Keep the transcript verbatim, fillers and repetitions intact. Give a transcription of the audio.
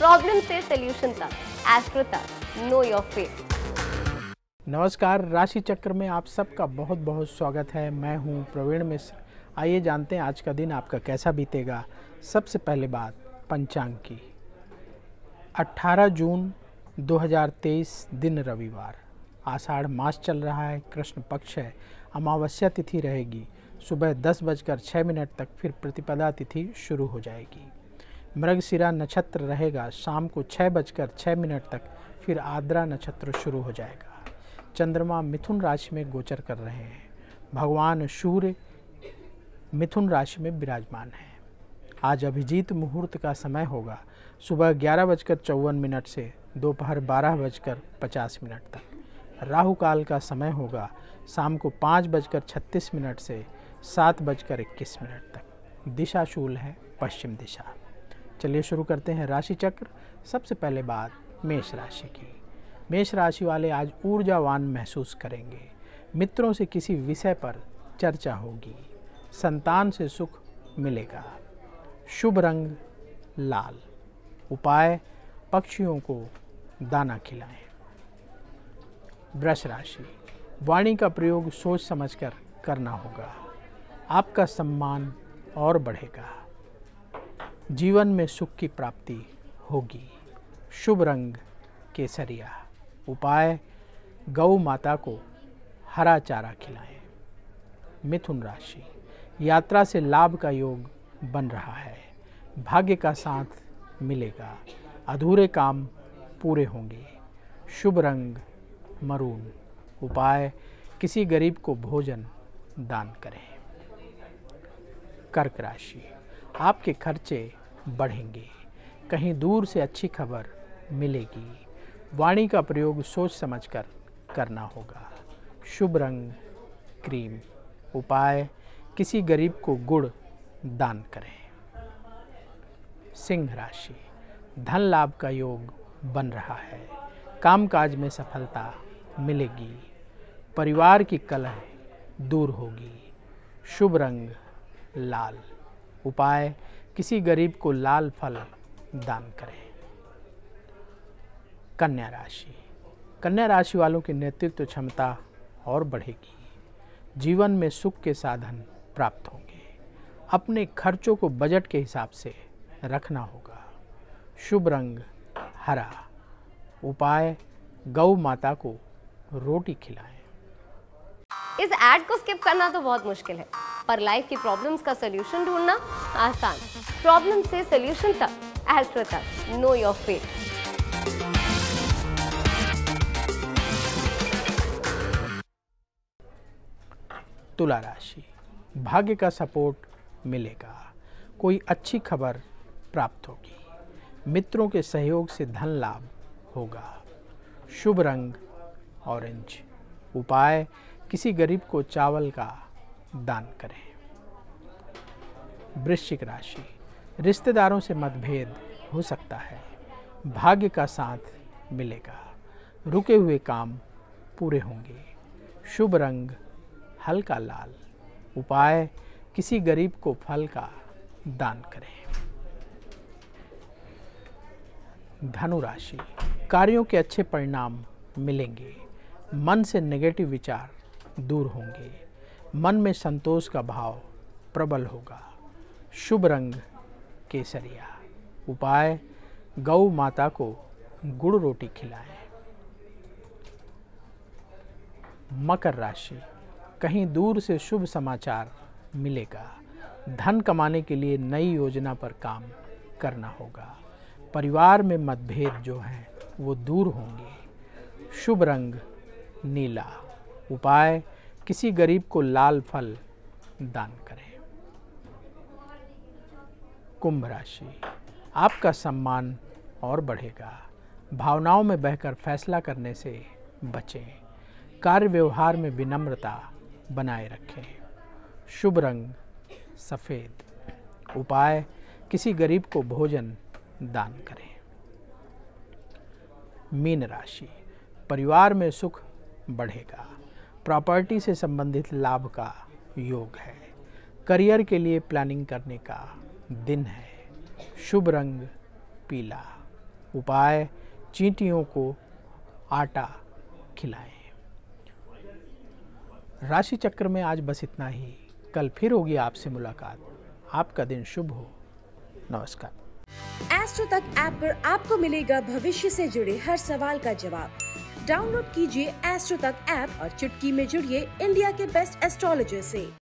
Problem से solution तक, astro तक, नो योर फेट। नमस्कार, राशि चक्र में आप सबका बहुत बहुत स्वागत है। मैं हूं प्रवीण मिश्र। आइए जानते हैं आज का दिन आपका कैसा बीतेगा। सबसे पहले बात पंचांग की। अठारह जून दो हज़ार तेईस, दिन रविवार, आषाढ़ मास चल रहा है, कृष्ण पक्ष है, अमावस्या तिथि रहेगी। सुबह दस बजकर छः मिनट तक फिर प्रतिपदा तिथि शुरू हो जाएगी। मृगशिरा नक्षत्र रहेगा, शाम को छः बजकर छः मिनट तक फिर आद्रा नक्षत्र शुरू हो जाएगा। चंद्रमा मिथुन राशि में गोचर कर रहे हैं। भगवान सूर्य मिथुन राशि में विराजमान है। आज अभिजीत मुहूर्त का समय होगा, सुबह ग्यारह बजकर चौवन मिनट से दोपहर बारह बजकर पचास मिनट तक। राहु काल का समय होगा, शाम को पाँच बजकर छत्तीस मिनट से सात बजकर इक्कीस मिनट तक। दिशा शूल है पश्चिम दिशा। चलिए शुरू करते हैं राशि चक्र। सबसे पहले बात मेष राशि की। मेष राशि वाले आज ऊर्जावान महसूस करेंगे। मित्रों से किसी विषय पर चर्चा होगी। संतान से सुख मिलेगा। शुभ रंग लाल। उपाय पक्षियों को दाना खिलाएं। वृष राशि, वाणी का प्रयोग सोच समझकर करना होगा। आपका सम्मान और बढ़ेगा। जीवन में सुख की प्राप्ति होगी। शुभ रंग केसरिया। उपाय गौ माता को हरा चारा खिलाएं। मिथुन राशि, यात्रा से लाभ का योग बन रहा है। भाग्य का साथ मिलेगा। अधूरे काम पूरे होंगे। शुभ रंग मरून। उपाय किसी गरीब को भोजन दान करें। कर्क राशि, आपके खर्चे बढ़ेंगे। कहीं दूर से अच्छी खबर मिलेगी। वाणी का प्रयोग सोच समझकर करना होगा। शुभ रंग क्रीम। उपाय किसी गरीब को गुड़ दान करें। सिंह राशि, धन लाभ का योग बन रहा है। कामकाज में सफलता मिलेगी। परिवार की कलह दूर होगी। शुभ रंग लाल। उपाय किसी गरीब को लाल फल दान करें। कन्या राशि, कन्या राशि वालों की नेतृत्व क्षमता और बढ़ेगी। जीवन में सुख के साधन प्राप्त होंगे। अपने खर्चों को बजट के हिसाब से रखना होगा। शुभ रंग हरा। उपाय गौ माता को रोटी खिलाएं। इस ऐड को स्किप करना तो बहुत मुश्किल है, पर लाइफ की प्रॉब्लम्स का सोल्यूशन ढूंढना आसान। प्रॉब्लम से सोल्यूशन तक, एस्ट्रो तक, नो योर फेट। तुला राशि, भाग्य का सपोर्ट मिलेगा। कोई अच्छी खबर प्राप्त होगी। मित्रों के सहयोग से धन लाभ होगा। शुभ रंग ऑरेंज। उपाय किसी गरीब को चावल का दान करें। वृश्चिक राशि, रिश्तेदारों से मतभेद हो सकता है। भाग्य का साथ मिलेगा। रुके हुए काम पूरे होंगे। शुभ रंग हल्का लाल। उपाय किसी गरीब को फल का दान करें। धनु राशि, कार्यों के अच्छे परिणाम मिलेंगे। मन से नेगेटिव विचार दूर होंगे। मन में संतोष का भाव प्रबल होगा। शुभ रंग केसरिया। उपाय गौ माता को गुड़ रोटी खिलाएं। मकर राशि, कहीं दूर से शुभ समाचार मिलेगा। धन कमाने के लिए नई योजना पर काम करना होगा। परिवार में मतभेद जो हैं वो दूर होंगे। शुभ रंग नीला। उपाय किसी गरीब को लाल फल दान करें। कुंभ राशि, आपका सम्मान और बढ़ेगा। भावनाओं में बहकर फैसला करने से बचें। कार्य व्यवहार में विनम्रता बनाए रखें। शुभ रंग सफ़ेद। उपाय किसी गरीब को भोजन दान करें। मीन राशि, परिवार में सुख बढ़ेगा। प्रॉपर्टी से संबंधित लाभ का योग है। करियर के लिए प्लानिंग करने का दिन है। शुभ रंग पीला। उपाय, चींटियों को आटा खिलाएं। राशि चक्र में आज बस इतना ही। कल फिर होगी आपसे मुलाकात। आपका दिन शुभ हो। नमस्कार। एस्ट्रो तक ऐप पर आपको मिलेगा भविष्य से जुड़े हर सवाल का जवाब। डाउनलोड कीजिए एस्ट्रो तक ऐप और चुटकी में जुड़िए इंडिया के बेस्ट एस्ट्रोलॉजर से।